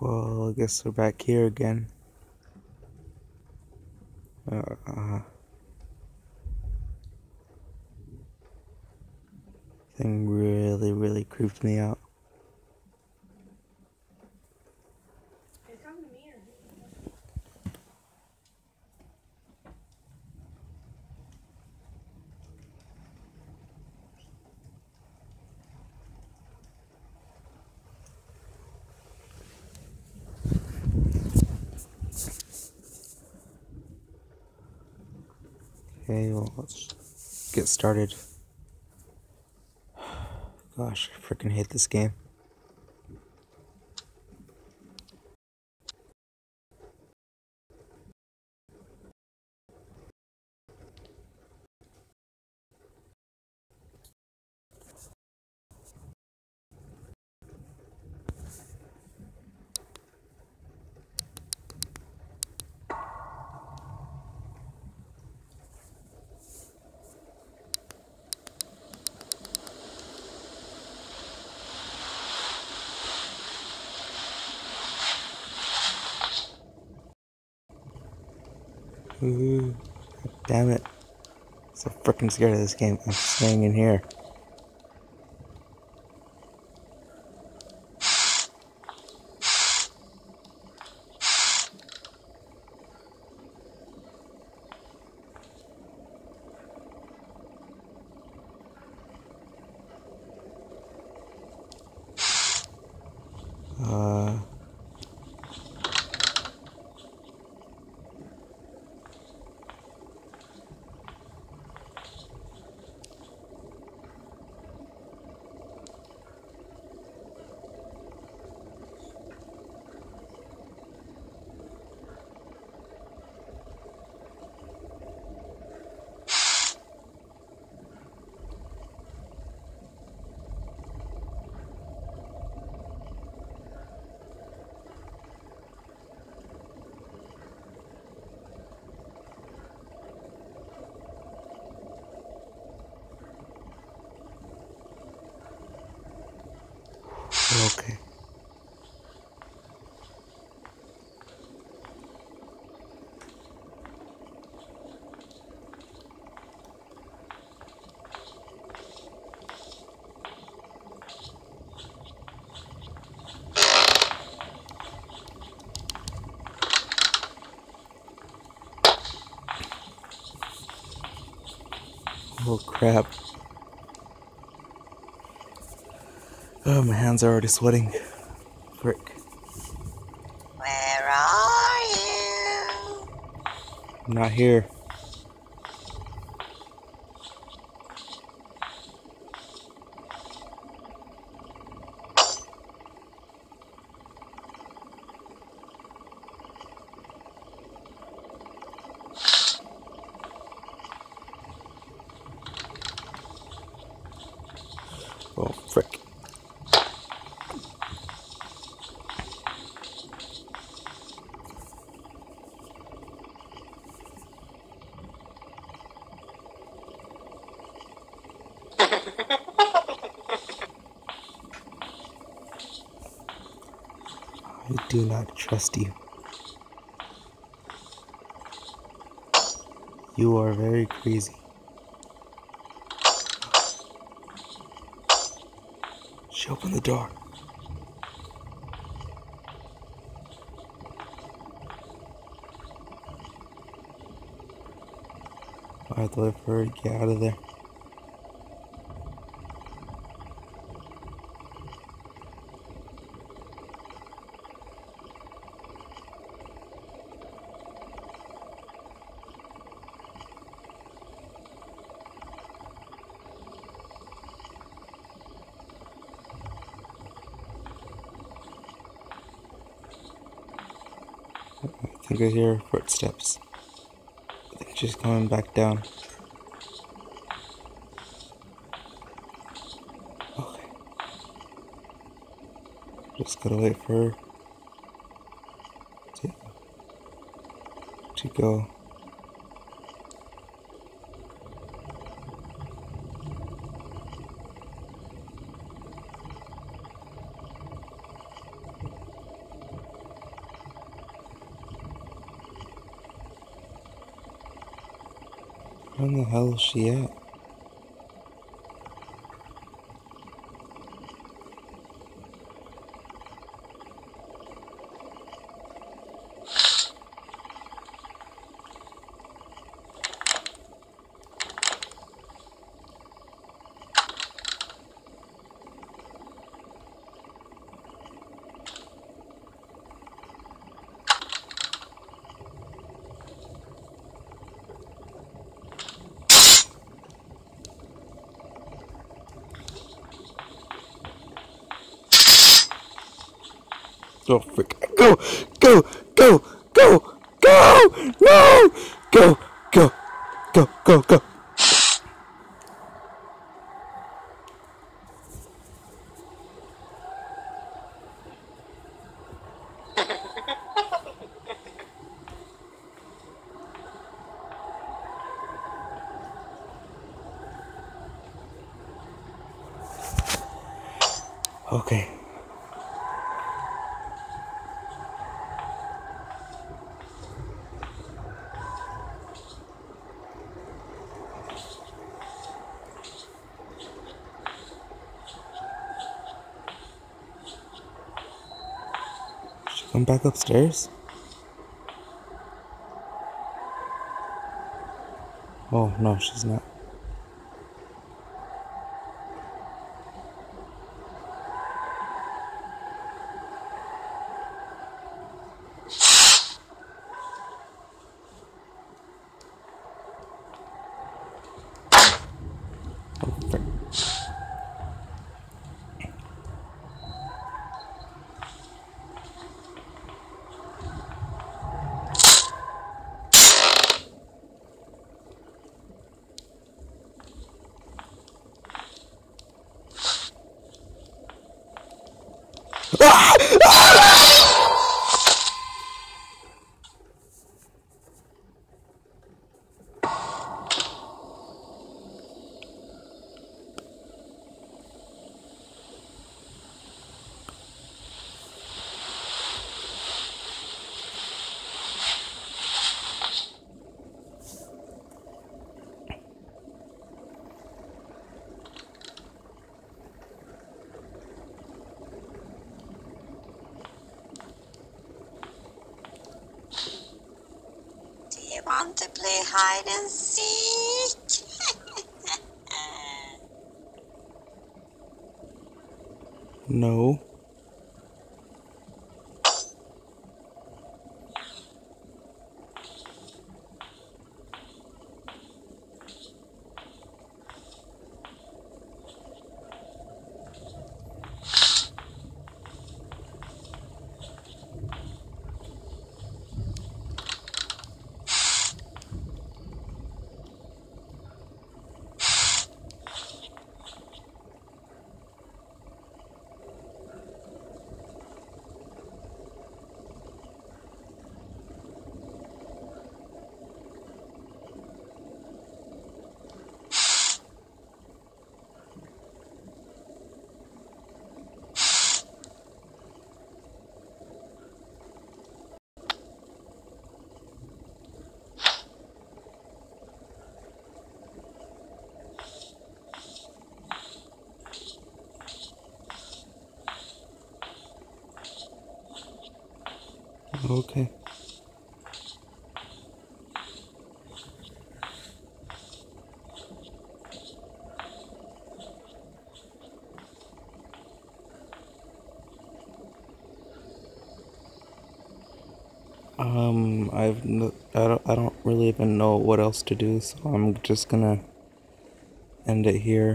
Well, I guess we're back here again. Thing really creeped me out. Okay, well, let's get started. Gosh, I freaking hate this game. Ooh, damn it. I'm so freaking scared of this game. I'm staying in here. Uh... Okay. Oh crap. Oh, my hands are already sweating. Frick. Where are you? I'm not here. Oh, frick. I do not trust you. You are very crazy. She opened the door. I have to wait for her to get out of there. I think I hear footsteps. I think she's coming back down. Okay. Just gotta wait for her to go. Where in the hell is she at? Oh, frick. Go! Go! Go! Go! Go! No! Go! Go! Go! Go! Go! Okay. She come back upstairs? Oh, no, she's not. Oh, frick. Do you want to play hide and seek? No. Okay. I don't really even know what else to do, so I'm just gonna end it here.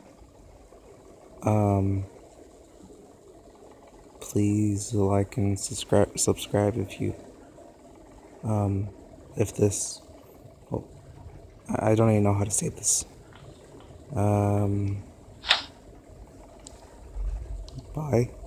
Please like and subscribe if this, well, I don't even know how to say this. Bye.